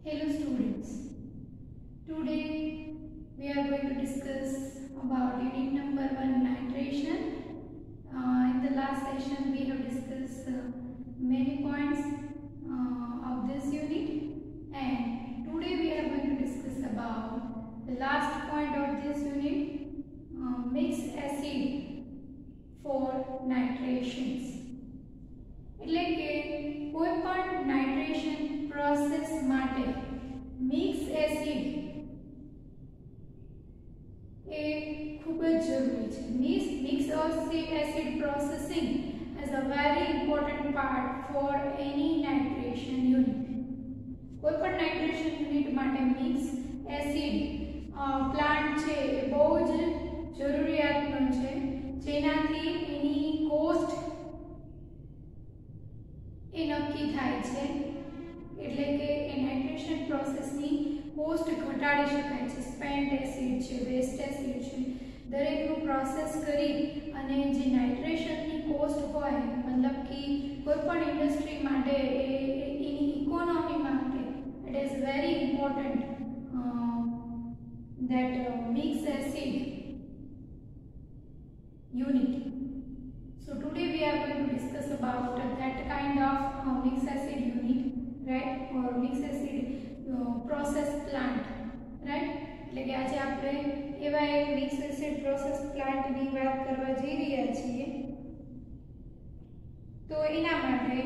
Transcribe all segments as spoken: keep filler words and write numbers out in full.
Hello students, today we are going to discuss about unit number one, nitration. Uh, in the last session we have discussed uh, many points uh, of this unit, and today we are going to discuss about the last point of this unit, uh, mixed acid for nitrations. એટલે કે કોઈ પણ nitration process માટે mix acid એ ખૂબ જ જરૂરી છે. Mix mix acid processing is a very important part for any nitration unit. કોઈ પણ નાઇટ્રેશન યુનિટ માટે મિક્સ એસિડ પ્લાન્ટ છે એ બહુ જ જરૂરિયાતનો છે, જેનાથી એની કોસ્ટ એ નક્કી થાય છે. એટલે કે એ નાઇટ્રેશન પ્રોસેસની કોસ્ટ ઘટાડી શકાય છે. સ્પેન્ટ એસિડ છે, વેસ્ટ એસિડ છે, દરેકનું પ્રોસેસ કરી અને જે નાઇટ્રેશનની કોસ્ટ હોય, મતલબ કે કોઈ પણ ઇન્ડસ્ટ્રી માટે એની ઇકોનોમી માટે it is very important that uh, mixed acid unit. So today we are going to discuss about uh, that kind of uh, mixed acid unit, right, or mixed acid uh, process plant, right. એટલે કે આજે આપણે એવા એક mixed acid process plant ની વાત કરવા જઈ રહ્યા છીએ. તો એના માટે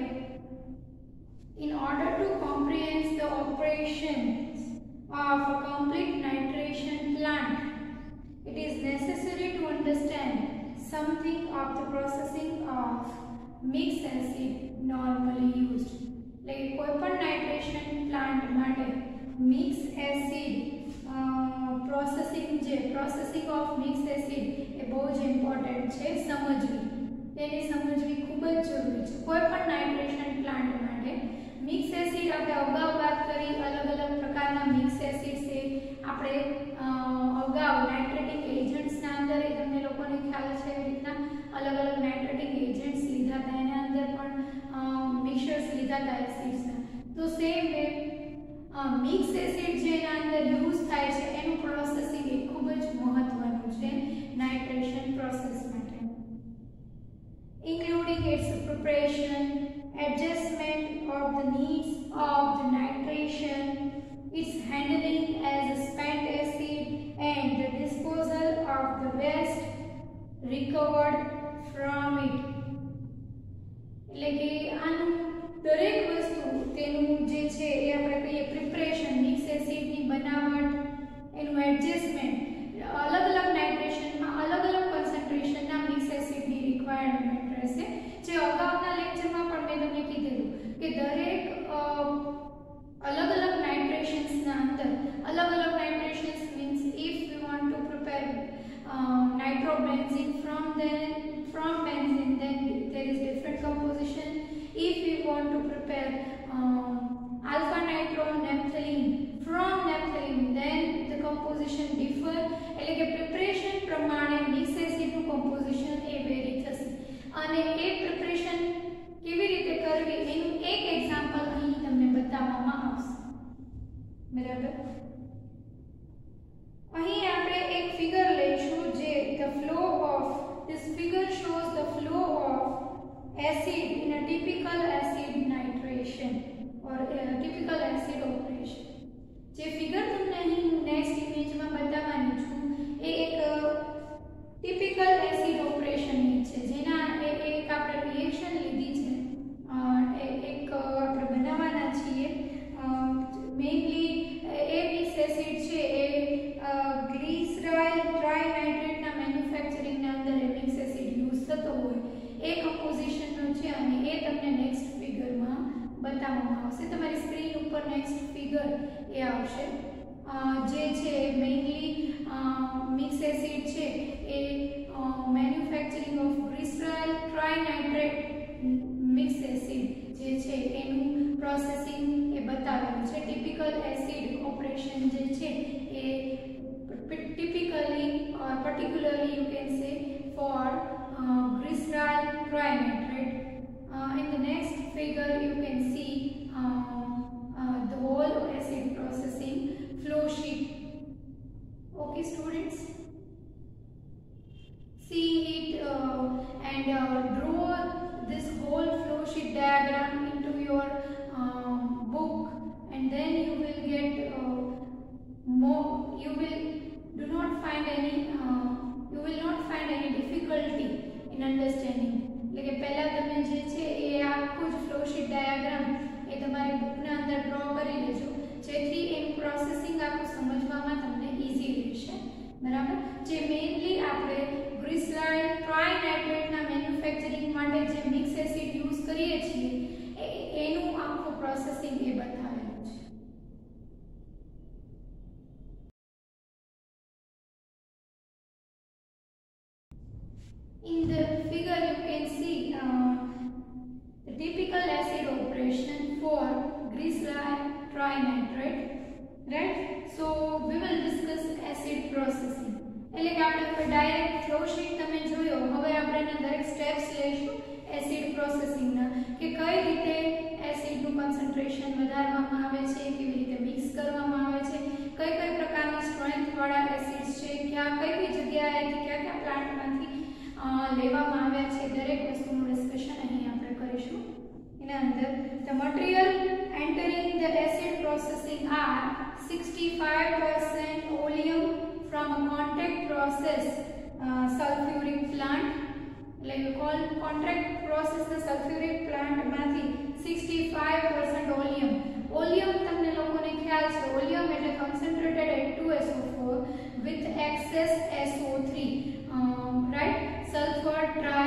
in order to comprehend the operations of a complete nitration plant, it is necessary to understand something of the processing of mixed acid normally used. Like કોઈ પણ નાઇટ્રેશન પ્લાન્ટ માટે મિક્સ એસિડ પ્રોસેસિંગ જે processing of mix acid એ બહુ જ important છે સમજવી. તેને સમજવી ખૂબ જ જરૂરી છે. કોઈ પણ નાઇટ્રેશન પ્લાન્ટ માટે મિક્સ એસિડ આપણે અગાઉ વાત કરી, અલગ અલગ પ્રકારના મિક્સ એસિડ છે. આપણે અગાઉ નાઇટ્રેટિક એજન્ટ્સના અંદર એ તમને લોકોને ખ્યાલ છે એવી રીતના અલગ અલગ નાઇટ્રેટિક એજન્ટ્સ લીધા હતા, એના અંદર પણ મિક્સર્સ લીધા હતા એસિડ્સના. તો સેમ વે મિક્સ એસિડ જે એના અંદર યુઝ થાય છે એનું પ્રોસેસિંગ એ ખૂબ જ મહત્વનું છે નાઇટ્રેશન પ્રોસેસ માટે. including its preparation, adjustment of the needs of the nitration, its handling as a spent acid, and the disposal of the waste recovered from it. એટલે કે આનું દરેક વસ્તુ તેનું જે છે એ આપણે કહીએ પ્રિપરેશન, મિક્સ એસિડની બનાવટ, એનું એડજસ્ટમેન્ટ, અલગ અલગ નાઇટ્રેશનમાં અલગ અલગ કોન્સન્ટ્રેશનના મિક્સ એસિડની રિક્વાયરમેન્ટ રહેશે. જે અગાઉના લેક્ચરમાં પણ મેં તમને કીધેલું કે દરેક અલગ અલગ નાઇટ્રેશન્સના અંદર અલગ અલગ nitrations means if we want to prepare nitrobenzene from then from benzene, then there is different composition. If we want to prepare um, alpha nitro naphthalene from naphthalene, then the composition differ. એટલે કે preparation પ્રમાણે mix એસિડનું composition એ vary થશે. અને એ preparation કેવી રીતે કરવી એનું એક એક્ઝામ્પલ અહીં તમને બતાવવામાં આવશે. બરાબર. અહીં આપણે એક ફિગર લઈશું જે the flow of this figure shows the flow of acid in a typical acid nitration or uh, typical acid operation. જે ફિગર તમને અહીં નેક્સ્ટ ઇમેજમાં બતાવવાની છું એ એક ટિપિકલ એસિડ ઓપરેશનની છે, જેના એક આપણે રિએક્શન લીધી છે, એક આપણે બનાવવાના છીએ. મેઇનલી એ મિક્સ એસિડ છે એ ગ્લિસરાઇલ ટ્રાઇનાઇટ્રેટના મેન્યુફેક્ચરિંગના અંદર એ મિક્સ એસિડ યુઝ થતો હોય એ કમ્પોઝિશનનો છે, અને એ તમને નેક્સ્ટ ફિગરમાં બતાવવામાં આવશે. તમારી સ્ક્રીન ઉપર નેક્સ્ટ ફિગર એ આવશે. જે છે મેઇનલી મિક્સ એસિડ છે એ manufacturing of glyceryl trinitrate mix acid જે છે એનું પ્રોસેસિંગ એ બતાવેલું છે. ટિપિકલ એસિડ ઓપરેશન જે છે એ typically or particularly you can say for glyceryl trinitrate. In the next figure you can see uh, uh, the whole acid processing flow sheet. Okay students, see it uh, and uh, draw this whole flow sheet diagram into your um, book, and then you will get uh, more, you will do not find any uh, you will not find any difficulty in understanding. એટલે કે પહેલા તમે જે છે એ આખું જ flow sheet diagram એ તમારી બુકના અંદર ડ્રો કરી લેજો, જેથી એનું પ્રોસેસિંગ આખું સમજવામાં તમને ઈઝી રહેશે. બરાબર. જે મેઇનલી આપણે ગ્લિસરાઇન ટ્રાઇનાઇટ્રેટના મેન્યુફેક્ચરિંગ માટે જે મિક્સ એસિડ યુઝ કરીએ છીએ એનું આખું પ્રોસેસિંગ એ બતાવેલું છે. In the figure you can see uh, the typical acid operation for glycerine trinitrate, right? So we will discuss acid processing. એટલે કે આપણે ડાયરેક્ટ ફ્લો શીટ તમે જોયો, હવે આપણે એના દરેક સ્ટેપ્સ લઈશું એસિડ પ્રોસેસિંગના, કે કઈ રીતે એસિડનું કોન્સન્ટ્રેશન વધારવામાં આવે છે, કેવી રીતે મિક્સ કરવામાં આવે છે, કઈ કઈ પ્રકારના સ્ટ્રેન્થ વાળા એસિડ્સ છે, ક્યાં કઈ કઈ જગ્યાએથી ક્યાં ક્યાં પ્લાન્ટમાંથી લેવામાં આવ્યા છે, દરેક વસ્તુનું ડિસ્કશન અહીં આપણે કરીશું. એના અંદર the material entering the acid processing are sixty-five percent oleum from a contact process uh, sulfuric plant, like call contact process the sulfuric plant માંથી sixty-five percent oleum. oleum તમને લોકોને ખ્યાલ છે, oleum એટલે concentrated H two S O four with excess S O three, um, right? sulfur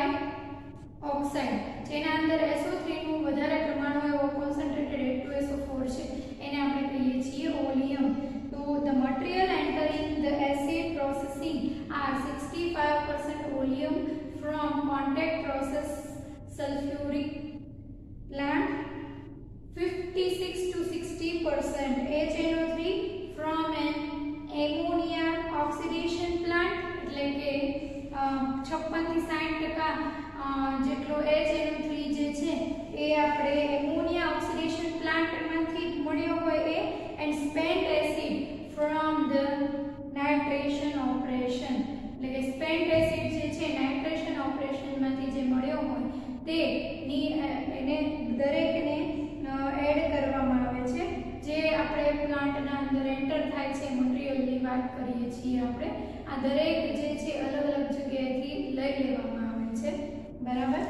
trioxide, જેના અંદર S O three નું વધારે પ્રમાણ હોય એવો concentrated H two S O four છે, એને આપણે કહીએ છીએ oleum. So the material entering the acid processing are sixty-five percent oleum from contact process sulfuric plant, fifty-six to sixty percent H N O three from an ammonia oxidation plant, એટલે કે છપ્પન થી સાઠ ટકા જેટલો H N O three જે છે એ આપણે એમોનિયા ઓક્સિડેશન પ્લાન્ટમાંથી મળ્યો હોય એ, and spent acid from the nitration operation, એટલે કે સ્પેન્ટ એસિડ જે છે નાઇટ્રેશન ઓપરેશનમાંથી જે મળ્યો હોય તે એને દરેકને એડ કરવામાં આવે છે, જે આપણે પ્લાન્ટના અંદર એન્ટર થાય છે મટીરીયલની વાત કરીએ છીએ આપણે. આ દરેક જે છે અલગ અલગ જગ્યાએથી લઈ લેવામાં આવે છે. બરાબર.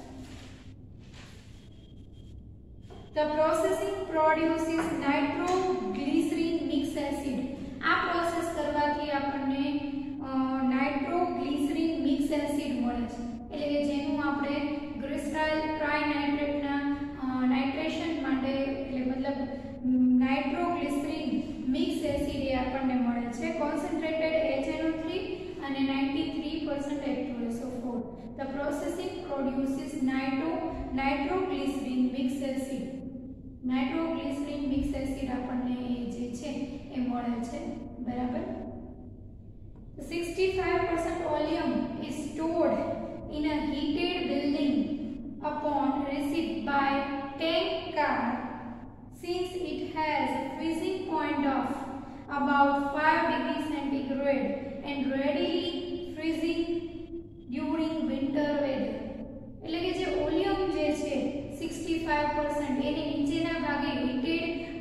The processing produces nitroglycerin mix acid. આ પ્રોસેસ કરવાથી આપણને નાઇટ્રોગ્લિસરીન મિક્સ એસિડ મળે છે, એટલે કે જેનું આપણે ગ્લિસરાઇલ ટ્રાઇનાઇટ્રેટના નાઇટ્રેશન માટે, એટલે મતલબ નાઇટ્રોગ્લિસરીન મિક્સ એસિડ એ આપણને મળે છે, concentrated H N O three અને ninety-three percent H two S O four. The processing produces nitro nitroglycerin mix acid. Nitroglycerin mix acid આપણને જે છે એ મળે છે. બરાબર. sixty-five percent oleum is stored in a heated building upon receipt by tank car, since it has a freezing point of about five degrees centigrade and readily freezing during winter weather. એટલે કે જે oleum જે છે sixty-five percent એને નીચેના ભાગે heated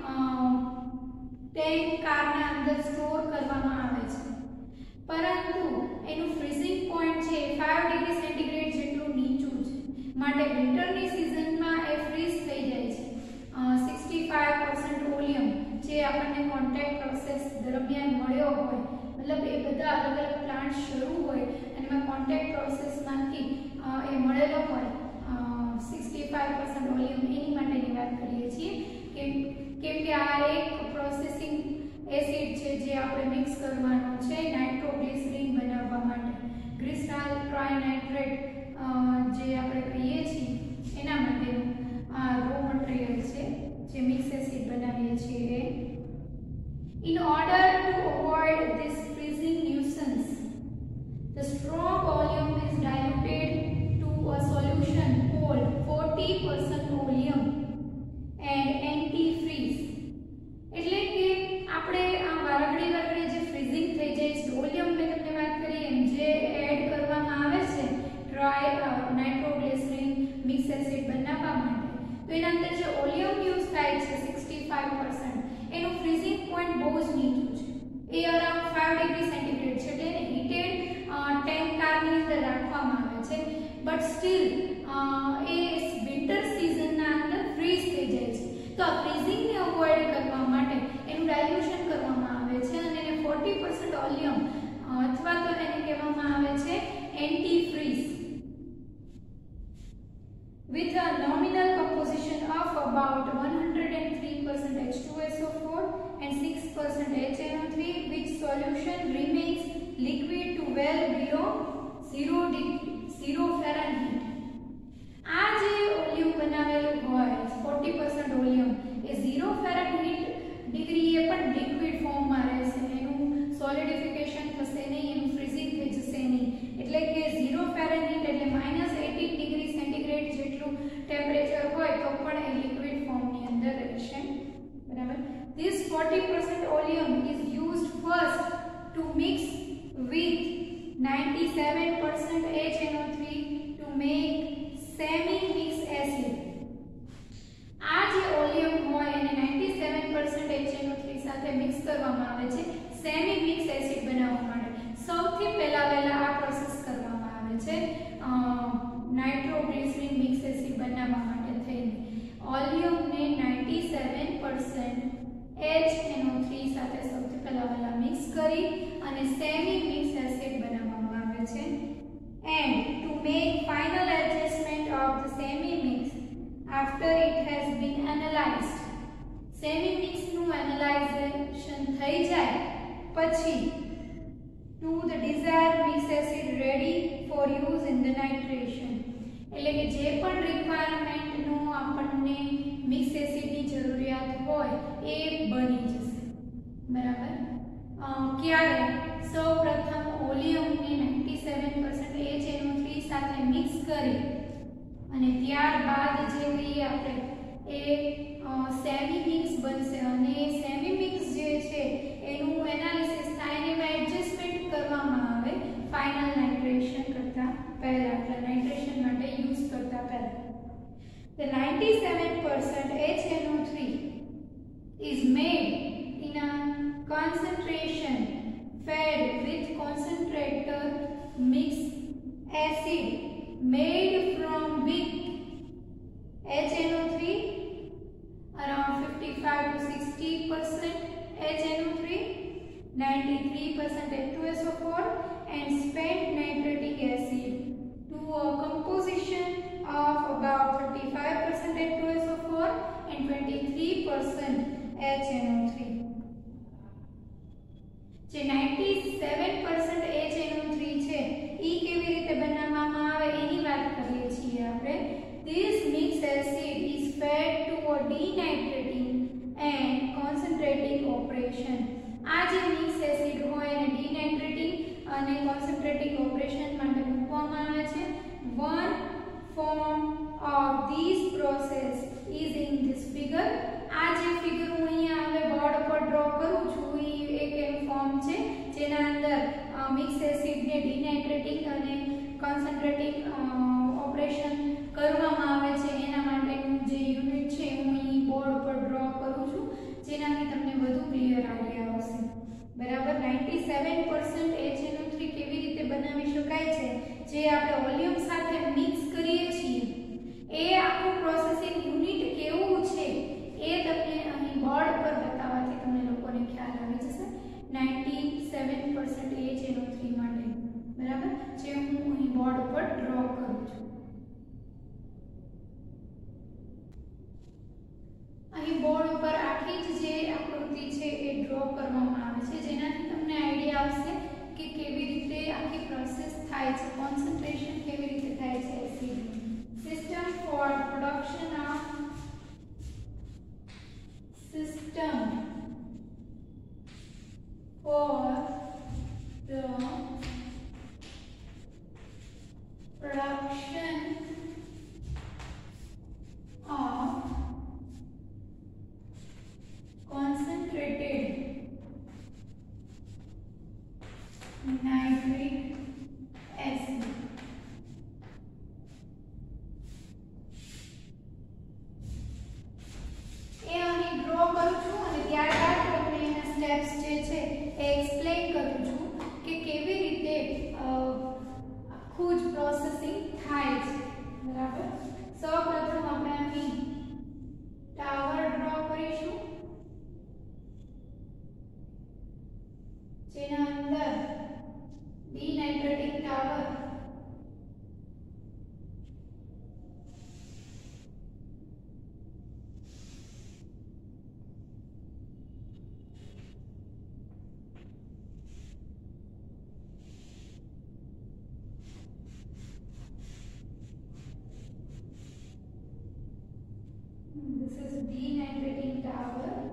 tank કારના અંદર સ્ટોર કરવામાં આવે છે, પરંતુ એનું ફ્રીઝિંગ પોઈન્ટ છે five ડિગ્રી સેન્ટીગ્રેડ જેટલું નીચું છે, માટે વિન્ટરની સિઝનમાં એ ફ્રીઝ થઈ જાય છે. sixty-five percent ઓલિયમ જે આપણને કોન્ટેક્ટ પ્રોસેસ દરમિયાન મળ્યો હોય, મતલબ એ બધા અલગ અલગ પ્લાન્ટ શરૂ હોય અને એમાં કોન્ટેક્ટ પ્રોસેસમાંથી એ મળેલો હોય sixty-five percent ઓલિયમ, એની માટેની વાત કરીએ છીએ. કેમ કેમ કે આ એક પ્રોસેસિંગ એસિડ છે જે આપણે મિક્સ કરવાનો છે નાઇટ્રોગ્લિસરીન બનાવવા માટે. ગ્લિસરાઇલ ટ્રાઇનાઇટ્રેટ જે આપણે કહીએ છીએ એના માટેનું આ રો મટીરીયલ છે જે મિક્સ એસિડ બનાવીએ છીએ. In order to avoid this freezing nuisance, the strong oleum is diluted to a solution called forty percent oleum and antifreeze. તો એના અંદર જે ઓલિયમ યુઝ થાય છે સિક્સટી ફાઈવ પર્સન્ટ, એનું ફ્રીઝિંગ પોઈન્ટ બહુ જ નીચું છે, એ અરાઉન્ડ ફાઈવ ડિગ્રી સેન્ટીગ્રેડ છે, એટલે એને હીટેડ ટેન્ક કારની અંદર રાખવામાં આવે છે, બટ સ્ટીલ એ વિન્ટર સિઝનના અંદર ફ્રીઝ થઈ જાય છે. તો આ ફ્રીઝિંગને અવોઇડ કરવા માટે એનું ડાયલ્યુશન કરવામાં આવે છે અને એને ફોર્ટી પર્સન્ટ ઓલિયમ અથવા તો એને કહેવામાં આવે છે anti freeze with a nominal composition of about one hundred three percent H two S O four and six percent H N O three, which solution remains liquid to well below zero degree zero Fahrenheit. આ જે oleum બનાવેલું હોય forty percent oleum એ zero Fahrenheit degree એ પણ liquid ફોર્મમાં રહેશે, એનું સોલિડિફિકેશન થશે નહીં, એનું ફ્રીઝિંગ થઈ જશે નહીં, એટલે કે zero Fahrenheit એટલે માઇનસ એટીન ડિગ્રી સેન્ટીગ્રેડ જેટલું ટેમ્પરેચર હોય તો પણ એ લિક્વિડ ફોર્મની અંદર રહેશે. બરાબર. This forty percent oleum is used first to mix with ninety-seven percent H N O three to make semi mix acid. આ જે ઓલિયમ હોય એને ninety-seven percent H N O three સાથે મિક્સ કરવામાં આવે છે સેમી મિક્સ એસિડ બનાવવા માટે. સૌથી પહેલા પહેલા આ પ્રોસેસ કરવામાં આવે છે નાઇટ્રોગ્લિસરીન મિક્સ એસિડ બનાવવા માટે થઈને ઓલિયમને ninety-seven percent H N O three સાથે સૌથી પહેલા પહેલા મિક્સ કરી અને સેમી મિક્સ એસિડ બનાવવામાં આવે છે. And to make final adjustment of the semi mix after it has been analyzed, semi mix નું analyzation થઈ જાય પછી to the desired mix acid ready for use in the nitration, એટલે કે જે પણ રિક્વાયરમેન્ટ નો આપણને મિક્સ એસિડની જરૂરિયાત હોય એ બની જશે. બરાબર. ક્યારે સૌ પ્રથમ ઓલિયમને ninety-seven percent H N O three સાથે મિક્સ કરી અને ત્યારબાદ જે કહીએ આપણે એ સેમી મિક્સ બનશે અને સેમી મિક્સ જે છે એનું એનાલિસિસ થાય અને એમાં એડજસ્ટમેન્ટ કરવામાં આવે ફાઇનલ નાઇટ્રેશન કરતા પહેલા, એટલે નાઇટ્રેશન માટે યુઝ કરતા પહેલા. The ninety-seven percent H N O three is made in a concentration fed with concentrator mix acid made from weak H N O three around fifty-five to sixty percent H N O three, ninety-three percent H two S O four and spent nitric acid to a composition of about thirty-five percent H two S O four and twenty-three percent H N O three. જે ninety-seven percent H N O three છે ઈ કેવી રીતે બનાવવામાં આવે એની વાત કરીએ છીએ આપણે. This mix acid is fed to a denitrating and concentrating operation. આ જે મિક્સ એસિડ હોય એને ડિનાઇટ્રેટિંગ અને કોન્સન્ટ્રેટિંગ ઓપરેશન માટે મૂકવામાં આવે છે. One form of this process is in this figure. આ જે ફિગર હું અહીંયા હવે બોર્ડ પર ડ્રો કરું છું એ એક એનું ફોર્મ છે જેના અંદર મિક્સ એસિડને ડિનાઇટ્રેટિંગ અને કોન્સન્ટ્રેટિંગ ઓપરેશન કરવામાં આવે છે એના માટેનું જે યુનિટ છે હું અહીં બોર્ડ પર ડ્રો કરું છું જેનાથી તમને વધુ ક્લિયર આઈડિયા આવશે. બરાબર. ninety-seven percent H N O three કેવી રીતે બનાવી શકાય છે જે આપણે ઓલિયમ સાથે મિક્સ કરીએ છીએ એ આખું પ્રોસેસિંગ યુનિટ કેવું છે એ તમને અહીં બોર્ડ પર બતાવવાથી તમને લોકોને ખ્યાલ આવી જશે. ninety-seven percent H N O three માટે. બરાબર. જે હું અહીં બોર્ડ પર ડ્રો કરું છું. અહીં બોર્ડ ઉપર આખી જ જે આકૃતિ છે એ ડ્રો કરવામાં આવે છે જેનાથી તમને આઈડિયા આવશે કે કેવી રીતે આખી પ્રોસેસ થાય છે, કોન્સન્ટ્રેશન કેવી રીતે થાય છે acid. System for production of system for the production of concentrated nitric acid. This is denitrating tower.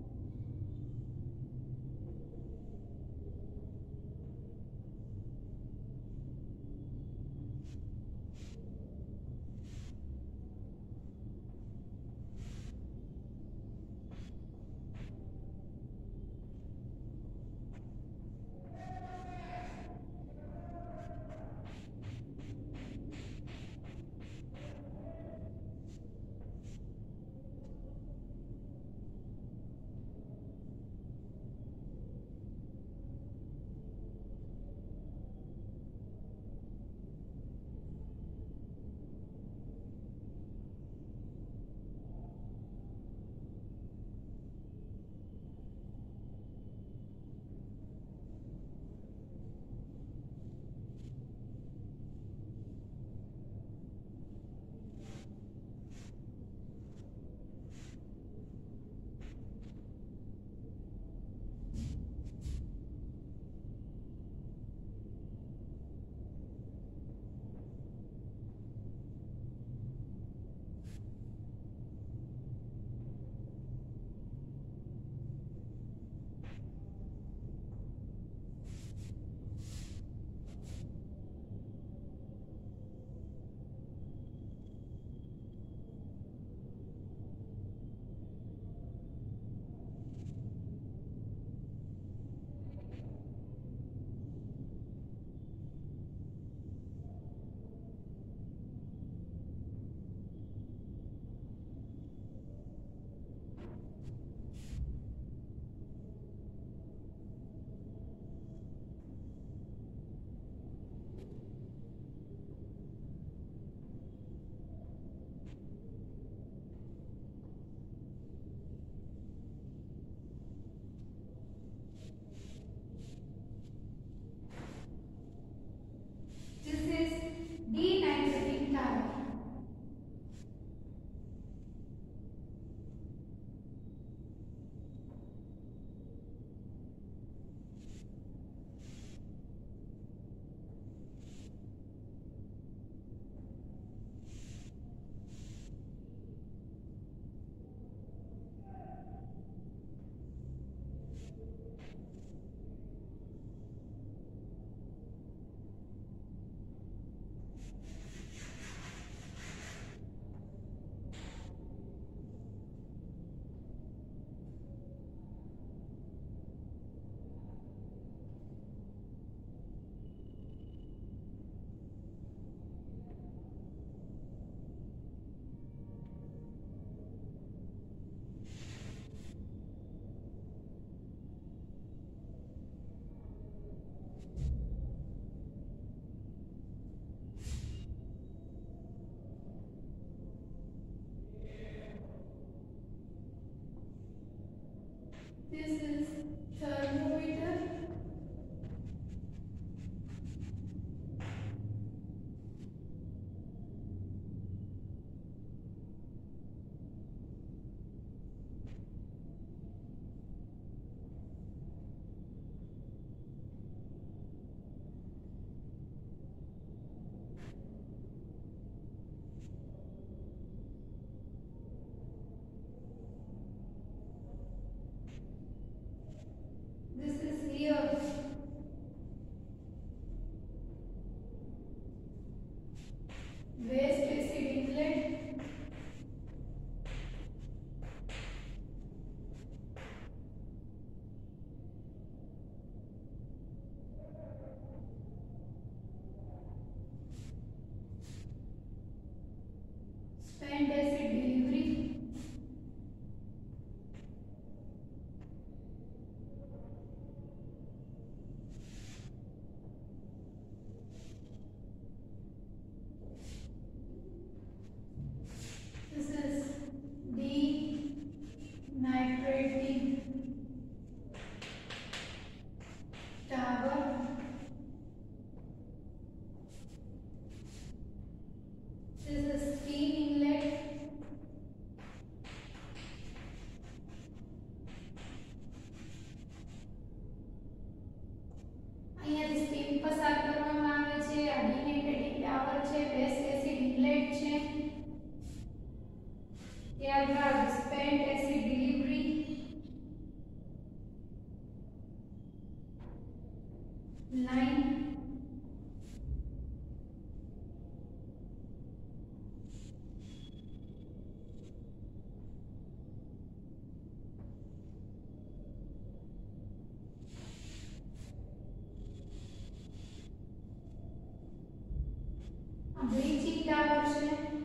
Denitrating tower. This is thermometer. This is here. Waste acid inlet. Spent acid delivery. This is denitrating tower. This is steam inlet. ત્યારબાદ spent acid delivery, line, bleaching tower છે,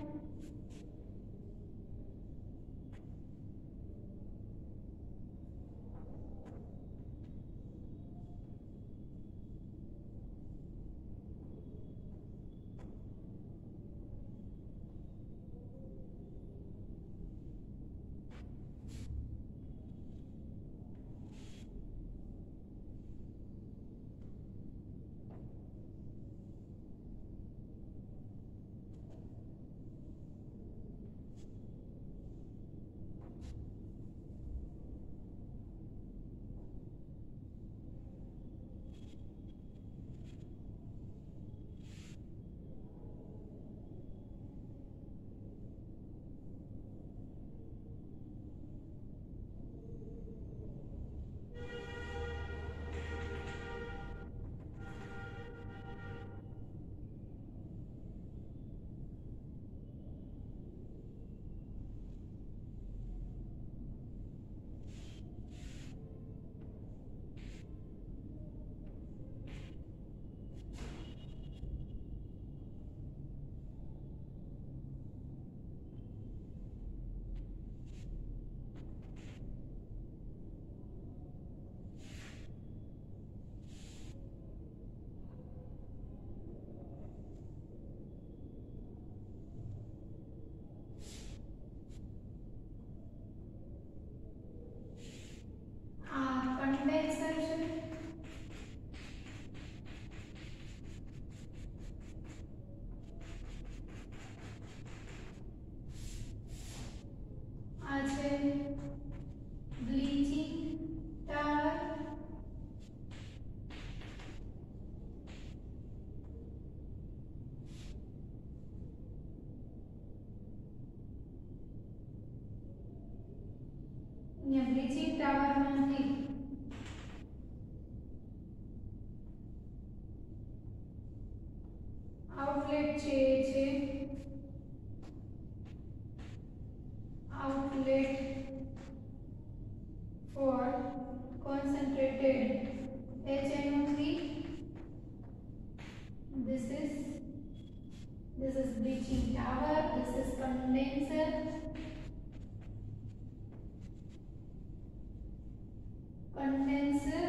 condenser છે, આ છે bleaching tower, અહીંયા bleaching tower માંથી outlet છે એ છે outlet for concentrated H N O three. This is this is bleaching tower. This is condenser. Condenser.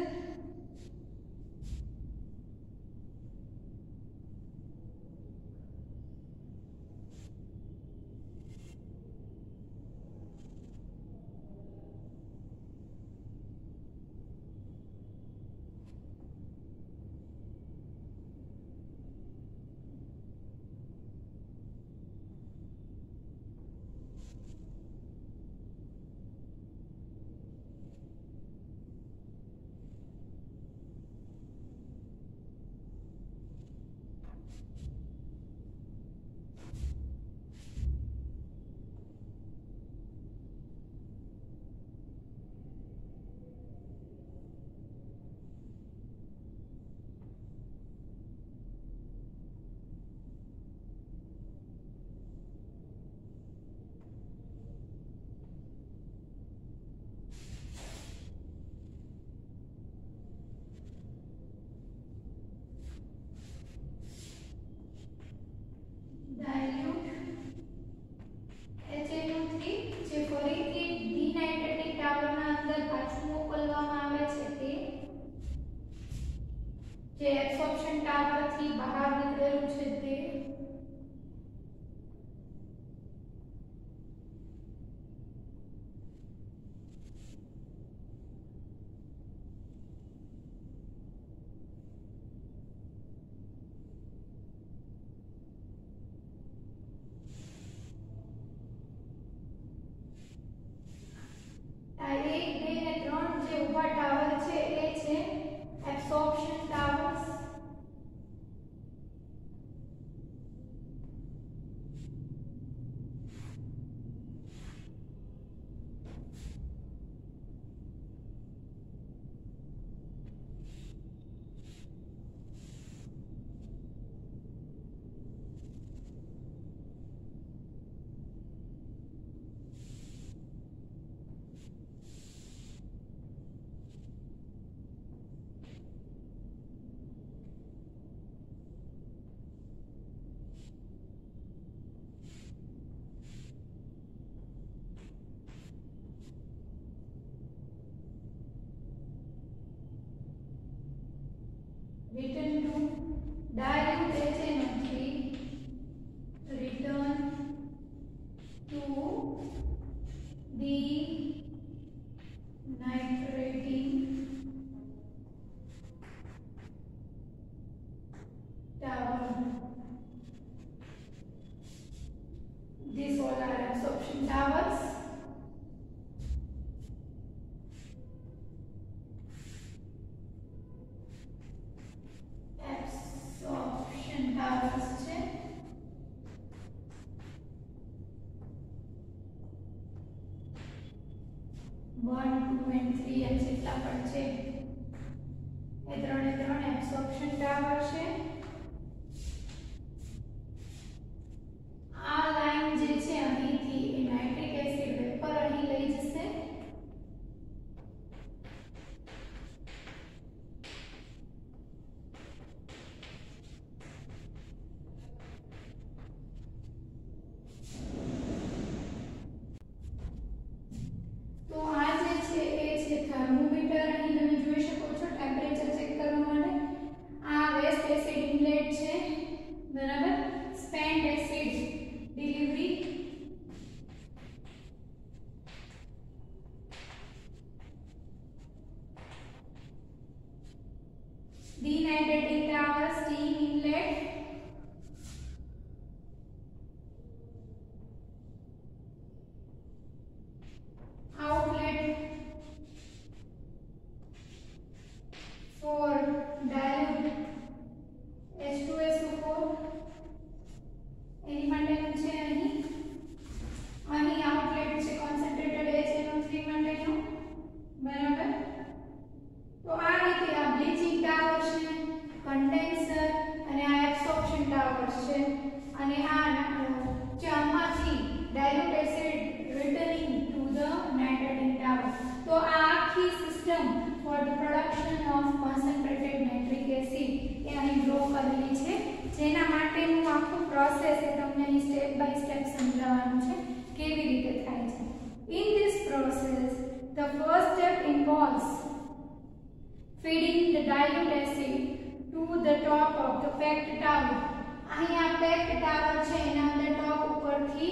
absorption towers. Absorption towers છે. one, two and three એમ જેટલા પણ છે એ ત્રણે ત્રણ એબ્સોર્પ્શન ટાવર છે. આ લાઈન જે છે અહીંથી એ નાઇટ્રિક એસિડ વેપર અહીં લઈ જશે. તો આ જે છે એ છે થર્મોમીટર. અહીં તમે જોઈ શકો છો ટેમ્પરેચર ચેક કરવા માટે. આ વેસ્ટ એસિડ ઇનલેટ છે, બરાબર. Spent acid delivery. dehydrating tower, steam inlet. Outlet for dilute H two S O four. એની માટેનું છે અહીં અહીં આઉટલેટ છે concentrated H N O three માટેનું, બરાબર. તો આ રીતે આ બ્લીચિંગ ટાવર છે, કન્ડેન્સર અને આ એબ્સોર્પ્શન ટાવર છે. અને આ ચામાંથી dilute acid returning to the nitrating tower. તો આ આખી system for the production of concentrated nitric acid એ અહીં ડ્રો કરેલી છે, જેના માટેનું આખું પ્રોસેસ એ તમને અહીં સ્ટેપ બાય સ્ટેપ સમજાવવાનું છે કેવી રીતે થાય છે. In this process the first step involves feeding the dilute acid to the top of the packed tower. અહીંયા packed tower છે એના અંદર ટોપ ઉપરથી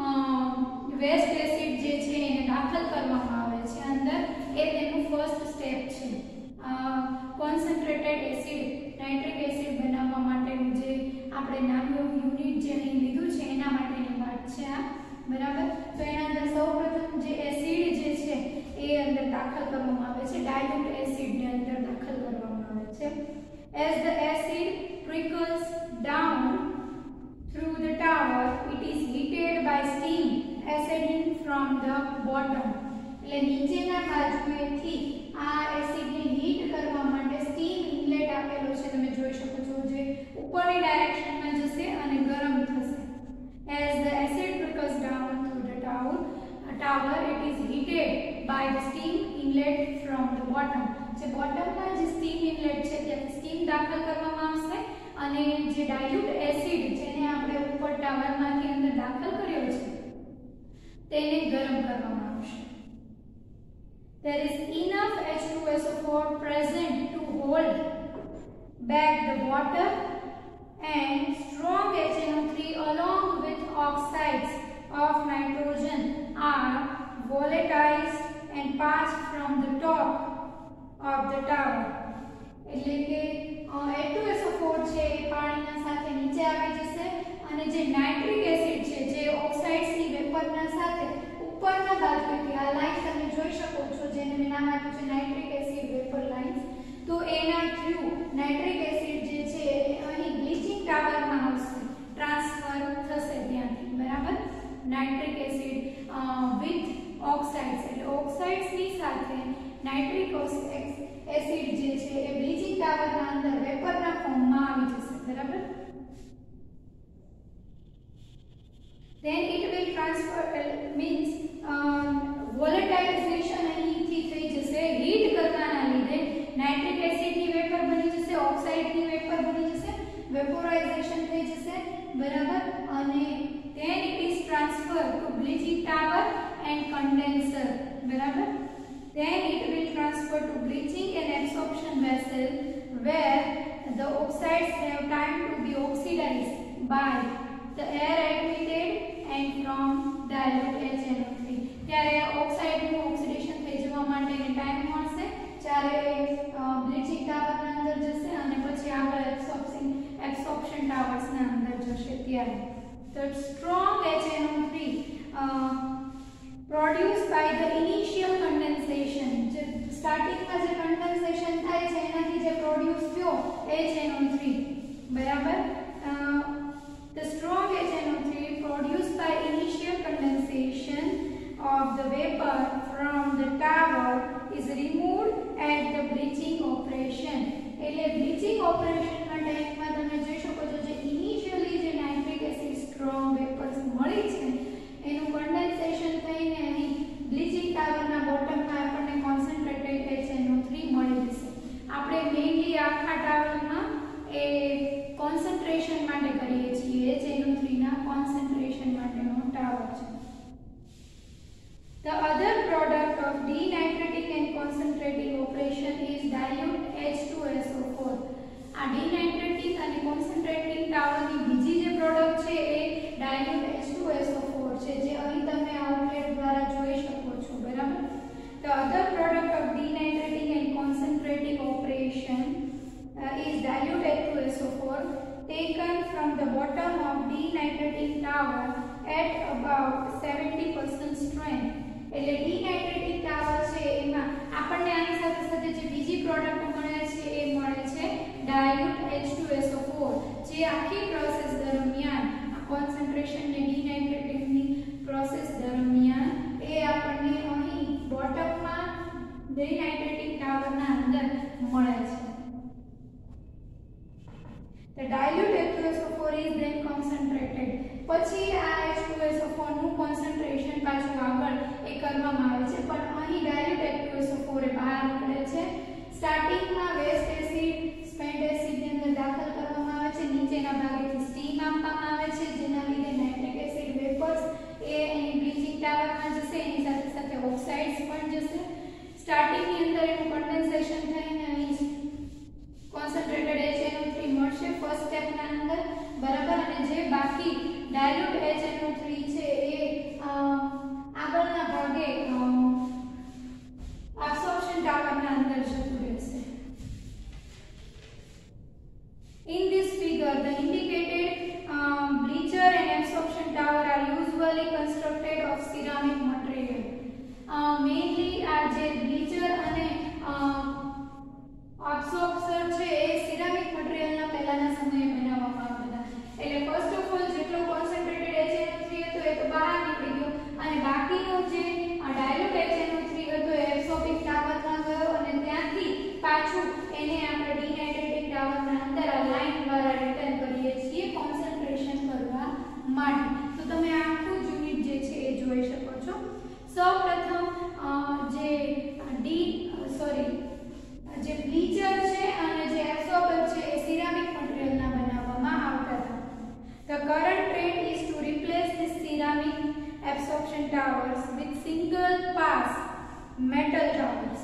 વેસ્ટ એસિડ જે છે એને દાખલ કરવામાં આવે છે અંદર. એ તેનું ફર્સ્ટ સ્ટેપ છે. કોન્સન્ટ્રેટેડ એસિડ નાઇટ્રિક એસિડ બનાવવા માટેનું જે આપણે નાનું યુનિટ જે અહીં લીધું છે એના માટેની વાત છે આ, બરાબર. તો એના અંદર સૌપ્રથમ જે એસિડ જે છે એ અંદર દાખલ કરવામાં આવે છે, ડાયલ્યુટ એસિડ ને અંદર દાખલ કરવામાં આવે છે. As the acid trickles down through the tower, it is heated by steam ascending from the bottom. એટલે નીચેના બાજુએથી આ એસિડને હીટ કરવા માટે સ્ટીમ ઇનલેટ આપેલો છે, તમે જોઈ શકો છો, જે ઉપરની ડાયરેક્શનમાં જશે અને ગરમ થશે. As the acid trickles down through the tower, tower it is heated by the steam inlet from the bottom. જે બોટમમાં જે સ્ટીમ ઇનલેટ છે ત્યાંથી સ્ટીમ દાખલ કરવામાં આવશે અને જે ડાયલ્યુટ એસિડ જેને આપણે ઉપર ટાવરમાંથી અંદર દાખલ કર્યો છે તેને ગરમ કરવામાં આવશે. There is enough H two S O four present to hold back the water, and strong H N O three along with oxides of nitrogen are volatilized and passed from the top of the tower. એટલે કે H two S O four છે એ પાણીના સાથે નીચે આવી જશે અને જે નાઇટ્રિક એસિડ છે જે ઓક્સાઇડ્સની વેપરના સાથે ઉપરના બાજુથી આ લાઈન તમે જોઈ શકો છો જેને મેં નામ આપ્યું છે નાઇટ્રિક એસિડ વેપર લાઇન્સ. તો એના થ્રુ નાઇટ્રિક એસિડ જે છે એ અહીં બ્લીચિંગ ટાવરમાં આવશે, ટ્રાન્સફર થશે ત્યાંથી, બરાબર. નાઇટ્રિક એસિડ વિથ ઓક્સાઇડ્સ એટલે ઓક્સાઇડ્સની સાથે નાઇટ્રિક એસિડ જે છે એ બ્લીચિંગ ટાવરના અંદર વેપરના ફોર્મમાં આવી જશે, બરાબર. then it will transfer means uh, volatilization અહીંથી થઈ જશે. હીટ કરવાના લીધે નાઇટ્રિક એસિડની વેપર બની જશે, ઓક્સાઇડની વેપર બની જશે, વેપોરાઇઝેશન થઈ જશે, બરાબર. અને then it is transferred to bleaching tower and condenser, બરાબર. then it will transfer to bleaching and absorption vessel where the oxides have time to be oxidized by the air admitted and from dilute H N O three. ત્યારે ઓક્સાઇડનું oxidation થઈ જવા માટેનો time મળશે, જ્યારે bleaching ટાવરના અંદર જશે અને પછી આગળ એબ્સોર્પ્શન એબ્સોર્પ્શન ટાવર્સના અંદર જશે ત્યારે. તો strong H N O three uh, H N O three બરાબર. The strong H N O three produced by initial condensation of the vapor from the tower is removed at the bleaching operation. એટલે bleaching ઓપરેશનના ટાઈમમાં તમે જોઈ શકો છો જે initially જે નાઇટ્રિક એસિડ સ્ટ્રોંગ વેપર્સ મળી છે એનું કન્ડેન્સેશન થઈને અહીં બ્લીચિંગ ટાવરના બોટમમાં આપણને concentrated H N O three મળી જશે. આપણે મેઇનલી આખા ટાવરમાં એ કોન્સન્ટ્રેશન માટે કરીએ છીએ. H N O three ના કોન્સન્ટ્રેશન માટેનો ટાવર છે. The other product of denitrating and concentrating operation is dilute H two S O four. આ denitrating અને concentrating ટાવરની બીજી જે પ્રોડક્ટ છે એ dilute H two S O four છે જે અહીં તમે આઉટલેટ દ્વારા જોઈ શકો છો બરાબર. The other product of denitrating and concentrating operation uh, is dilute H two S O four taken from the bottom of denitrating tower at about seventy percent strength. એટલે ડીનાઇટ્રેટિંગ ટાવર છે એમાં આપણને આની સાથે સાથે જે બીજી પ્રોડક્ટ મળે છે એ મળે છે dilute H two S O four જે આખી પ્રોસેસ દરમિયાન આ કોન્સન્ટ્રેશન ને ડીનાઇટ્રેટિંગ ની પ્રોસેસ દરમિયાન એ આપણને અહીં બોટમમાં ડીનાઇટ્રેટિંગ ટાવરના અંદર મળે છે. The dilute H two S O four is then concentrated. પછી આ H two S O four નું કોન્સન્ટ્રેશન પાછું આગળ એ કરવામાં આવે છે પણ અહીં dilute H two S O four એ બહાર નીકળે છે. સ્ટાર્ટિંગમાં વેસ્ટ એસિડ સ્પેન્ટ એસિડ ની અંદર દાખલ કરવામાં આવે છે. નીચેના ભાગેથી સ્ટીમ આપવામાં આવે છે જેના લીધે નાઇટ્રિક એસિડ વેપર્સ એ અહીં બ્લીચિંગ ટાવરમાં જશે. એની સાથે સાથે ઓક્સાઇડ્સ પણ જશે. સ્ટાર્ટિંગની અંદર એનું કન્ડેન્સેશન થઈને અહીં concentrated H N O three મળશે ફર્સ્ટ સ્ટેપના અંદર બરાબર. અને જે બાકી dilute H N O three છે એ આગળના ભાગે absorption ટાવરના અંદર જતું રહેશે. In this figure the indicated um, bleacher and absorption tower are usually constructed of ceramic material. uh, mainly આ જે bleacher અને absorber છે એ સિરામિક મટીરીયલના પહેલાના સમયે બનાવવામાં આવતા હતા. એટલે ફર્સ્ટ ઓફ ઓલ જેટલો concentrated H N O three હતો એ તો બહાર નીકળી ગયો અને બાકીનો જે dilute H N O three હતો એ એબ્સોર્બિંગ ટાવરમાં ગયો અને ત્યાંથી પાછું એને આપણે ડીનાઇટ્રેટિંગ ટાવરના અંદર આ લાઈન દ્વારા રિટર્ન કરીએ છીએ કોન્સન્ટ્રેશન કરવા માટે. તો તમે આખું યુનિટ જે છે એ જોઈ શકો છો. સૌપ્રથમ જે ડી સોરી જે બ્લીચર છે અને જે એબ્સોર્બર છે એ સિરામિક મટીરીયલના બનાવવામાં આવતા હતા. The current trend is to replace these ceramic absorption towers with single pass metal towers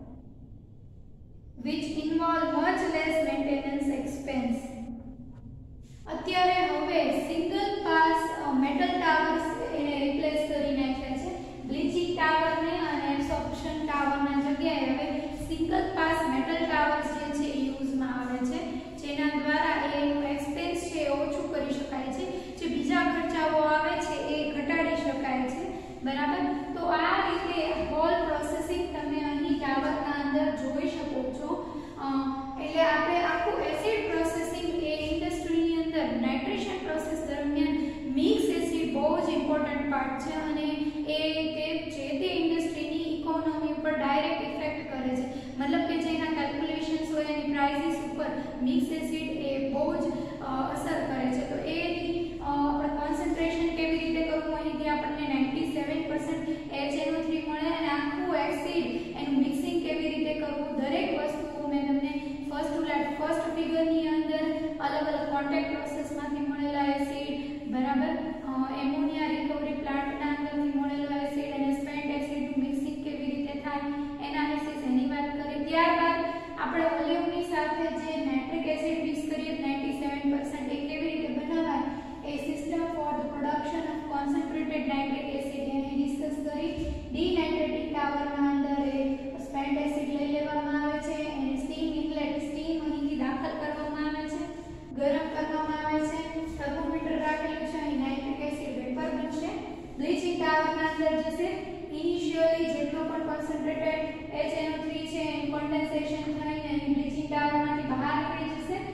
which involve much less maintenance expense. અત્યારે હવે સિંગલ પાસ મેટલ ટાવર્સ એને રિપ્લેસ કરી નાખ્યા છે. બ્લીચિંગ ટાવરને અને એબ્સોર્પ્શન ટાવરના જગ્યાએ હવે સિંગલ પાસ મેટલ ટાવર્સ જે છે એ યુઝમાં આવે છે જેના દ્વારા એનું એક્સપેન્સ છે ઓછું કરી શકાય છે. જે બીજા ખર્ચાઓ આવે છે એ ઘટાડી શકાય છે બરાબર. તો આ રીતે હોલ પ્રોસેસિંગ તમે અહીં ટાવરના અંદર જોઈ શકો છો. એટલે આપણે આખું એસિડ પ્રોસેસિંગ એ ઇન્ડસ્ટ્રીની અંદર નાઇટ્રેશન પ્રોસેસ દરમિયાન મિક્સ એસિડ બહુ જ ઇમ્પોર્ટન્ટ પાર્ટ છે અને એ તે જે તે ઇન્ડસ્ટ્રીની ઇકોનોમી ઉપર ડાયરેક્ટ ઇફેક્ટ કરે છે. મતલબ કે જેના કેલ્ક્યુલેશન્સ હોય એની પ્રાઇસીસ ઉપર મિક્સ એસિડ એ બહુ જ અસર કરે છે. તો એ આપણે કોન્સન્ટ્રેશન કેવી રીતે કરવું અહીંથી આપણને ninety seven percent H N O three મળે અને આખું એસિડ એનું મિક્સિંગ કેવી રીતે કરવું દરેક વસ્તુઓ મેં તમને ફર્સ્ટ ફર્સ્ટ ફિગરની અંદર અલગ અલગ કોન્ટેક્ટ પ્રોસેસમાંથી મળેલા એસિડ બરાબર એમોનિયા રિકવરી પ્લાન્ટના અંદરથી મળેલો એસિડ અને સ્પેન્ટ એસિડનું મિક્સિંગ કેવી રીતે થાય એનાલિસિસ એની વાત કરી. ત્યારબાદ આપણે ઓલિવની સાથે જે નાઇટ્રિક એસિડ મિક્સ કરીએ નાઇન્ટી સેવન પર્સન્ટ એ કેવી રીતે બનાવાય એ system for the production of concentrated nitric acid એને ડિસ્કસ કરી. ડીનાઇટ્રેટિંગ ટાવરના અંદર એ સ્પેન્ટ એસિડ લઈ લેવામાં આવે છે એને સ્ટીમ ઇનલેટ સ્ટીમ અહીંથી દાખલ કરવામાં આવે છે ગરમ કરવામાં આવે છે. થર્મોમીટર રાખેલું છે અહીં નાઇટ્રિક એસિડ વેપર બનશે. બ્લીચિંગ ટાવરના અંદર જશે. ઇનિશિયલી જેટલો પણ concentrated H N O three છે એનું કન્ડેન્સેશન થઈને અહીં બ્લીચિંગ ટાવરમાંથી બહાર નીકળી જશે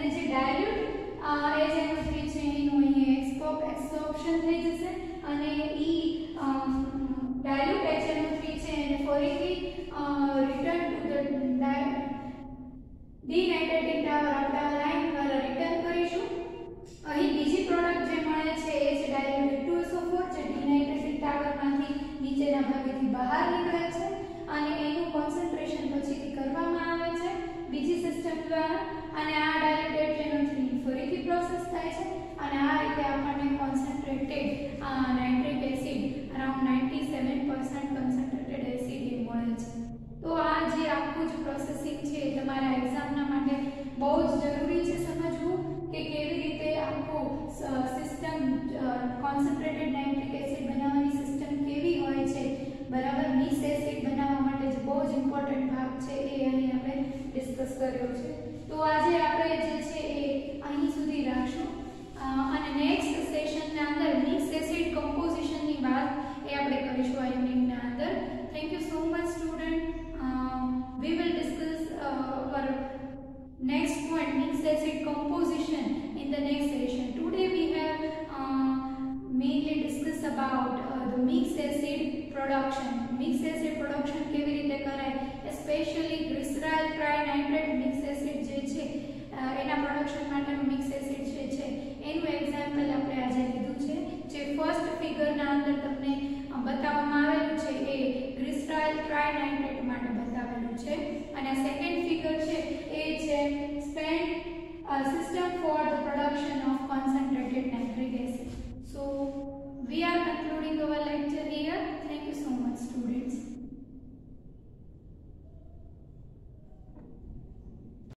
અને જે dilute H N O three છે એનું અહીં એક્સપોપ એક્સોપ્શન થઈ જશે અને ઈ dilute H N O three છે એને ફરીથી return to the denitrating tower આપણે લાઈન દ્વારા રિટર્ન કરીશું. અહીં બીજી પ્રોડક્ટ જે મળે છે એ છે diluted two S O four જે ડિનાઇટ્રેટિંગ ટાવરમાંથી નીચેના ભાગેથી બહાર નીકળે છે અને એનું કોન્સન્ટ્રેશન પછીથી કરવામાં આવે છે બીજી સિસ્ટમ દ્વારા અને આ diluted H N O three ફરીથી પ્રોસેસ થાય છે અને આ રીતે આપણને concentrated nitric acid around ninety seven percent concentrated acid મળે છે. તો આ જે આખું જ પ્રોસેસિંગ છે તમારા એક્ઝામના માટે બહુ જ જરૂરી છે સમજવું કે કેવી રીતે આખું સિસ્ટમ કોન્સન્ટ્રેટેડ નાઇટ્રિક એસિડ બનાવવાની સિસ્ટમ કેવી હોય છે બરાબર. મિક્સ એસિડ બનાવવા માટે જે બહુ જ ઇમ્પોર્ટન્ટ ભાગ છે એ અહીં આપણે ડિસ્કસ કર્યો છે. તો આજે આપણે જે છે એ અહીં સુધી રાખશું અને નેક્સ્ટ સેશનના અંદર મિક્સ એસિડ કમ્પોઝિશનની વાત એ આપણે કરીશું આ યુનિટના અંદર. Thank you so much student. we will discuss uh, our next point mixed acid composition in the next session. Today we have uh, mainly discussed about uh, the mixed acid production. Mixed acid production કેવી રીતે કરાય, especially glyceryl trinitrate mixed acid જે છે એના production માટેનું mix acid જે છે એનું એક્ઝામ્પલ આપણે આજે લીધું છે. જે ફર્સ્ટ ફિગરના અંદર તમને બતાવવામાં આવેલું છે એ ગ્લિસરાઇલ ટ્રાઇનાઇટ્રેટ માટે બતાવેલું છે અને સેકન્ડ ફિગર છે એ છે spend system for the production of concentrated nitric acid. So we are